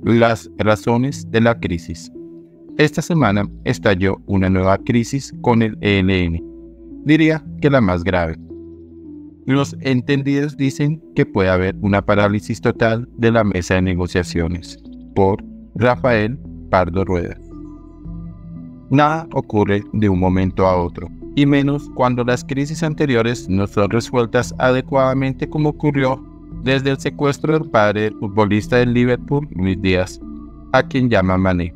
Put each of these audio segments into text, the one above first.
Las razones de la crisis. Esta semana estalló una nueva crisis con el ELN. Diría que la más grave. Los entendidos dicen que puede haber una parálisis total de la mesa de negociaciones. Por Rafael Pardo Rueda. Nada ocurre de un momento a otro, y menos cuando las crisis anteriores no son resueltas adecuadamente, como ocurrió desde el secuestro del padre del futbolista del Liverpool, Luis Díaz, a quien llama Mané.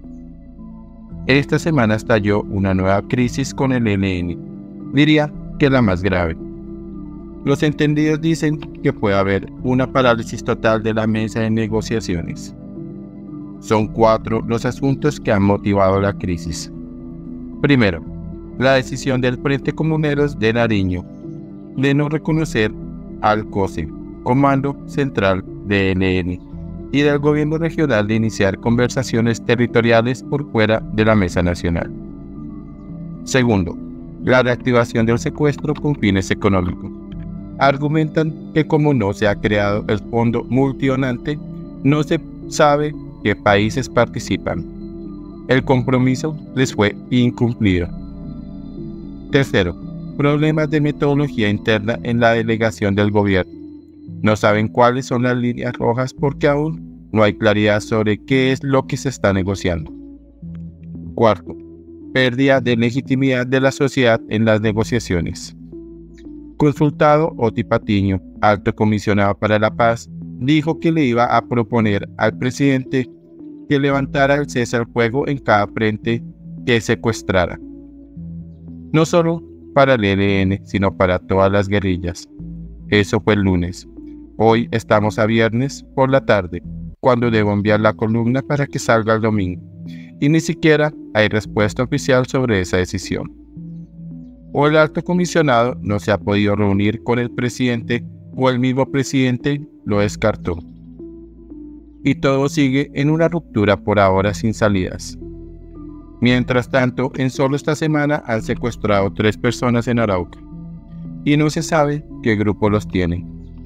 Esta semana estalló una nueva crisis con el ELN, diría que la más grave. Los entendidos dicen que puede haber una parálisis total de la mesa de negociaciones. Son 4 los asuntos que han motivado la crisis. Primero, la decisión del Frente Comuneros de Nariño de no reconocer al COSE, Comando Central de ELN, y del gobierno regional de iniciar conversaciones territoriales por fuera de la mesa nacional. Segundo, la reactivación del secuestro con fines económicos. Argumentan que como no se ha creado el fondo multidonante, no se sabe qué países participan. El compromiso les fue incumplido. Tercero, problemas de metodología interna en la delegación del gobierno. No saben cuáles son las líneas rojas porque aún no hay claridad sobre qué es lo que se está negociando. Cuarto, pérdida de legitimidad de la sociedad en las negociaciones. Consultado Oti Patiño, alto comisionado para la paz, dijo que le iba a proponer al presidente que levantara el cese al fuego en cada frente que secuestrara. No solo para el ELN, sino para todas las guerrillas. Eso fue el lunes. Hoy estamos a viernes por la tarde, cuando debo enviar la columna para que salga el domingo, y ni siquiera hay respuesta oficial sobre esa decisión. O el alto comisionado no se ha podido reunir con el presidente, o el mismo presidente lo descartó. Y todo sigue en una ruptura por ahora sin salidas. Mientras tanto, en solo esta semana han secuestrado 3 personas en Arauca, y no se sabe qué grupo los tiene.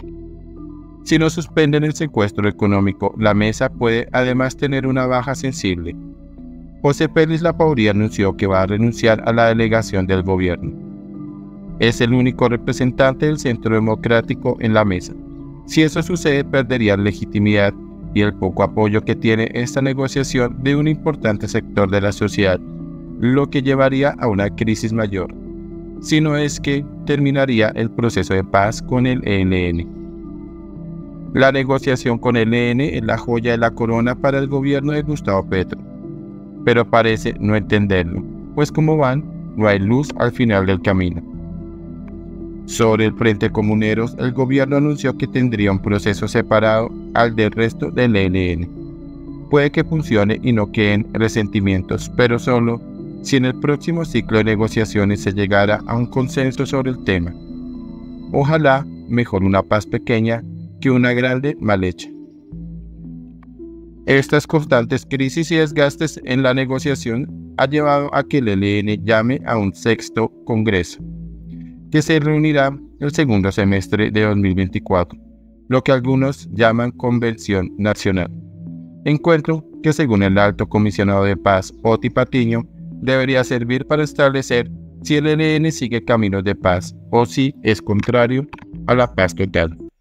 Si no suspenden el secuestro económico, la mesa puede además tener una baja sensible. José Félix Lapaurí anunció que va a renunciar a la delegación del gobierno. Es el único representante del Centro Democrático en la mesa. Si eso sucede, perdería legitimidad y el poco apoyo que tiene esta negociación de un importante sector de la sociedad, lo que llevaría a una crisis mayor, si no es que terminaría el proceso de paz con el ELN. La negociación con el ELN es la joya de la corona para el gobierno de Gustavo Petro, pero parece no entenderlo, pues como van, no hay luz al final del camino. Sobre el Frente Comuneros, el gobierno anunció que tendría un proceso separado al del resto del ELN. Puede que funcione y no queden resentimientos, pero solo si en el próximo ciclo de negociaciones se llegara a un consenso sobre el tema. Ojalá mejor una paz pequeña que una grande mal hecha. Estas constantes crisis y desgastes en la negociación han llevado a que el ELN llame a un 6º Congreso, que se reunirá el segundo semestre de 2024, lo que algunos llaman Convención Nacional. Encuentro que, según el alto comisionado de paz, Oti Patiño, debería servir para establecer si el ELN sigue caminos de paz o si es contrario a la paz total.